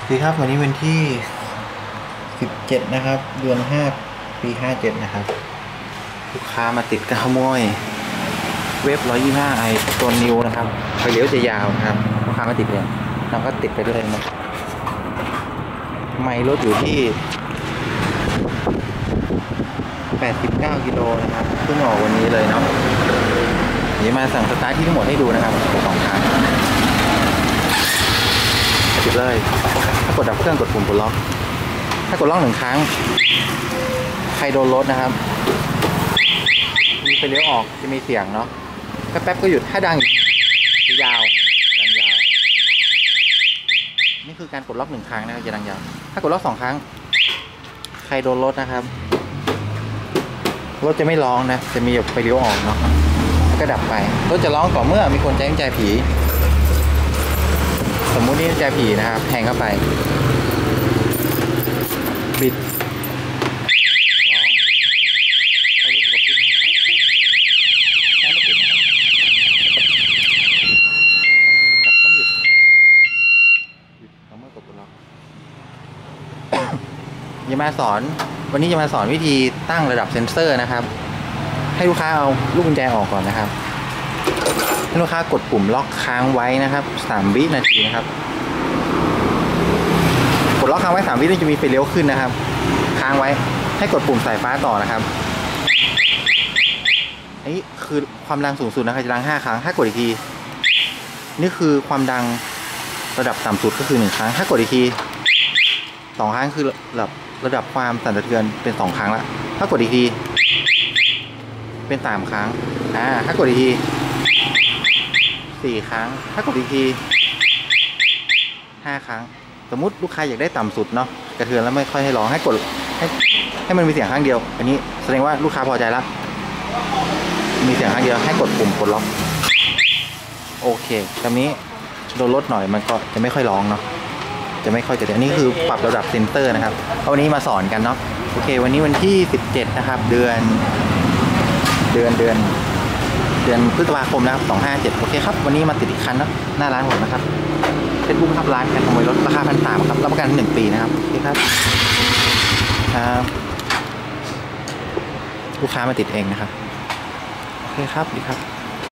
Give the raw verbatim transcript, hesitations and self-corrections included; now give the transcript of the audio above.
ดีครับวันนี้วันที่สิบเจ็ดนะครับเดือนห้าปีห้าเจ็ดนะครับลูกค้ามาติดกระขโมยเว็บร้อยยี่ห้าไอตัวนิวนะครับไฟเลี้ยวจะยาวนะครับลูกค้ามาติดเลยเราก็ติดไปเรื่อยนะไมล์รถอยู่ที่แปดสิบเก้ากิโลนะครับเพิ่งออกวันนี้เลยเนาะเดี๋ยวมาสั่งสตาร์ทที่ทั้งหมดให้ดูนะครับสองครั้งติดเลยถ้ากดดับเครื่องกดปุ่มปลดล็อกถ้ากดล็อกหนึ่งครั้งใครโดนรถนะครับมีไฟเลี้ยวออกจะมีเสียงเนาะแป๊บๆก็หยุดถ้าดังยาวดังยาวนี่คือการกดล็อกหนึ่งครั้งนะครับจะดังยาวถ้ากดล็อกสองครั้งใครโดนรถนะครับรถจะไม่ร้องนะจะมีแบบไฟเลี้ยวออกเนาะก็ดับไปรถจะร้องต่อเมื่อมีคนแจ้งใจผีสมมุตินี่ใจผีนะครับแทงเข้าไปบิดร้องไฟลุกกับพิษนะถ้าไม่ติดนะครับจับต้องหยุดหยุดต่อเมื่อกดปุ่มล็อกจะมาสอนวันนี้จะมาสอนวิธีตั้งระดับเซ็นเซอร์นะครับให้ลูกค้าเอาลูกกุญแจออกก่อนนะครับให้ลูกค้ากดปุ่มล็อกค้างไว้นะครับสามวินาทีนะครับกดล็อกค้างไว้สามวินาทีจะมีไฟเลี้ยวขึ้นนะครับค้างไว้ให้กดปุ่มสายฟ้าต่อนะครับนี่คือความดังสูงสุดนะครับจะดังห้าครั้งถ้ากดอีกทีนี่คือความดังระดับต่ำสุดก็คือหนึ่งครั้งถ้ากดอีกทีสองครั้งคือระดับระดับความสั่นสะเทือนเป็นสองครั้งละถ้ากดอีกทีเป็นสามครั้งอ่าถ้ากดอีกทีสี่ครั้งถ้ากดอีกทีห้าครั้งสมมุติลูกค้าอยากได้ต่ำสุดเนาะกระเทือนแล้วไม่ค่อยให้ร้องให้กดให้ให้มันมีเสียงครั้งเดียวอันนี้แสดงว่าลูกค้าพอใจแล้วมีเสียงครั้งเดียวให้กดปุ่มปลดล็อกโอเคตอนนี้โดนลดหน่อยมันก็จะไม่ค่อยร้องเนาะจะไม่ค่อยจะอันนี้คือปรับระดับเซนเตอร์นะครับวันนี้มาสอนกันเนาะโอเควันนี้วันที่สิบเจ็ดนะครับเดือนเดือนเดือนเดือนพฤษภาคมนะครับสองห้าเจ็ดโอเคครับวันนี้มาติดอีกคันนะหน้าร้านผมนะครับเฟซบุ๊กครับร้านการขโมยรถราคาพันสามครับรับประกันหนึ่งปีนะครับโอเคครับครับลูกค้ามาติดเองนะครับโอเคครับดีครับ